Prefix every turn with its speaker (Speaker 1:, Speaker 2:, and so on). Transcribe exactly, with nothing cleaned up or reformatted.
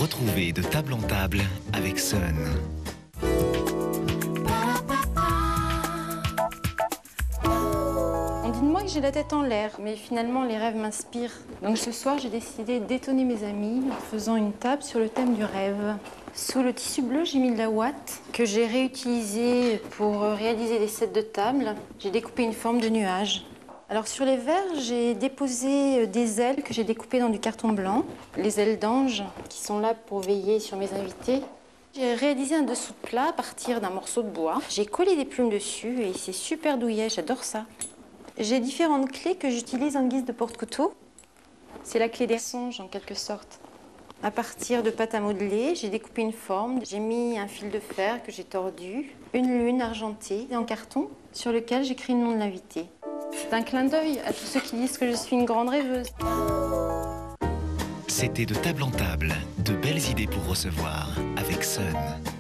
Speaker 1: Retrouvez de table en table avec Sun.
Speaker 2: On dit de moi que j'ai la tête en l'air, mais finalement les rêves m'inspirent. Donc ce soir, j'ai décidé d'étonner mes amis en faisant une table sur le thème du rêve. Sous le tissu bleu, j'ai mis de la ouate que j'ai réutilisé pour réaliser des sets de table. J'ai découpé une forme de nuage. Alors sur les verres, j'ai déposé des ailes que j'ai découpées dans du carton blanc, les ailes d'ange qui sont là pour veiller sur mes invités. J'ai réalisé un dessous de plat à partir d'un morceau de bois. J'ai collé des plumes dessus et c'est super douillet, j'adore ça. J'ai différentes clés que j'utilise en guise de porte-couteau. C'est la clé des songes en quelque sorte. À partir de pâte à modeler, j'ai découpé une forme. J'ai mis un fil de fer que j'ai tordu, une lune argentée en carton sur lequel j'écris le nom de l'invité. C'est un clin d'œil à tous ceux qui disent que je suis une grande rêveuse.
Speaker 1: C'était de table en table, de belles idées pour recevoir avec Sun.